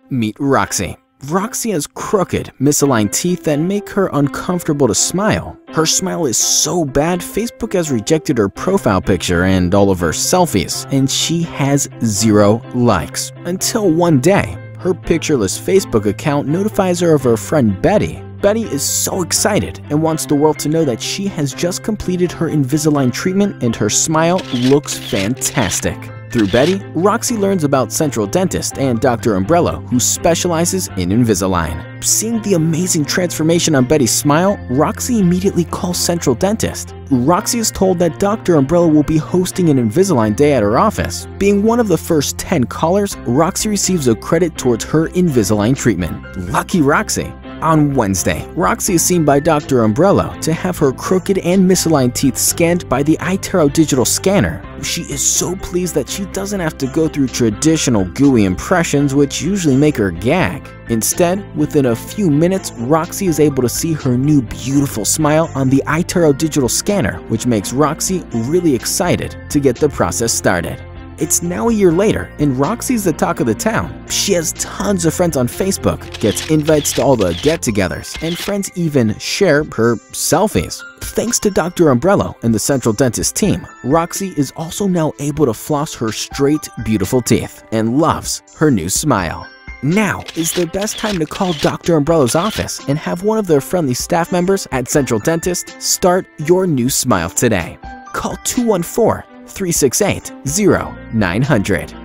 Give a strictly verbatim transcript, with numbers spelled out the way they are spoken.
Meet Roxy. Roxy has crooked, misaligned teeth that make her uncomfortable to smile. Her smile is so bad, Facebook has rejected her profile picture and all of her selfies, and she has zero likes. Until one day, her pictureless Facebook account notifies her of her friend Betty. Betty is so excited and wants the world to know that she has just completed her Invisalign treatment and her smile looks fantastic. Through Betty, Roxy learns about Central Dentist and Doctor Ombrello, who specializes in Invisalign. Seeing the amazing transformation on Betty's smile, Roxy immediately calls Central Dentist. Roxy is told that Doctor Ombrello will be hosting an Invisalign day at her office. Being one of the first ten callers, Roxy receives a credit towards her Invisalign treatment. Lucky Roxy! On Wednesday, Roxy is seen by Doctor Ombrello to have her crooked and misaligned teeth scanned by the iTero digital scanner. She is so pleased that she doesn't have to go through traditional gooey impressions which usually make her gag. Instead, within a few minutes, Roxy is able to see her new beautiful smile on the iTero digital scanner, which makes Roxy really excited to get the process started. It's now a year later, and Roxy's the talk of the town. She has tons of friends on Facebook, gets invites to all the get-togethers, and friends even share her selfies. Thanks to Doctor Ombrello and the Central Dentist team, Roxy is also now able to floss her straight, beautiful teeth and loves her new smile. Now is the best time to call Doctor Ombrello's office and have one of their friendly staff members at Central Dentist start your new smile today. Call two one four, three six eight, zero nine hundred.